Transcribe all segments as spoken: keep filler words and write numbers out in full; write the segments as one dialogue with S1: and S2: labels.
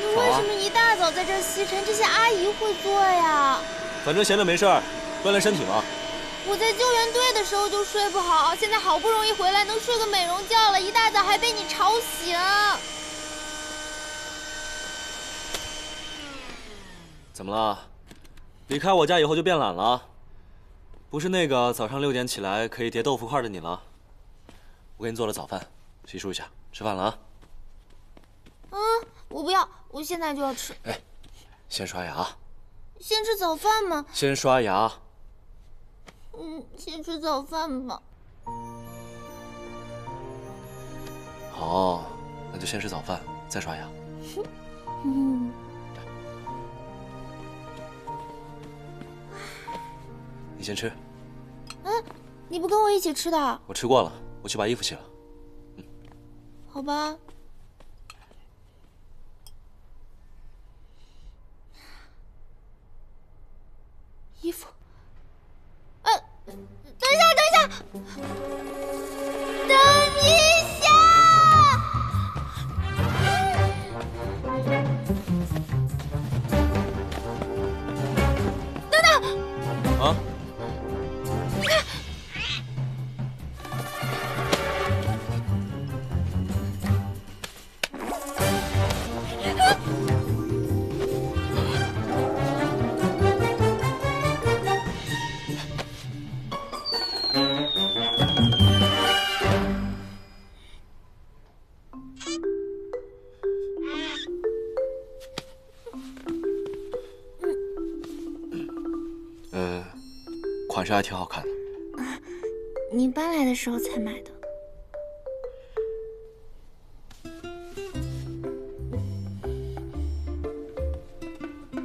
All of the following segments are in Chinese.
S1: 为什么一大早在这儿吸尘？这些阿姨会做呀。
S2: 反正闲着没事儿，锻炼身体嘛。
S1: 我在救援队的时候就睡不好，现在好不容易回来能睡个美容觉了，一大早还被你吵醒。
S2: 怎么了？离开我家以后就变懒了？不是那个早上六点起来可以叠豆腐块的你了？我给你做了早饭，洗漱一下，吃饭了啊。
S1: 嗯，我不要，我现在就要吃。
S2: 哎，先刷牙。
S1: 先吃早饭吗？
S2: 先刷牙。
S1: 嗯，先吃早饭吧。
S2: 好，那就先吃早饭，再刷牙。
S1: 嗯。
S2: 你先吃。
S1: 嗯，你不跟我一起吃的？
S2: 我吃过了，我去把衣服洗了。嗯，
S1: 好吧。衣服。呃，等一下，等一下，等一下！等等！
S2: 啊？
S1: 你看。
S2: 嗯，款式还挺好看的。
S1: 你搬来的时候才买的。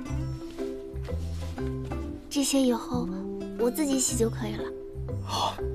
S1: 这些以后我自己洗就可以了。
S2: 好。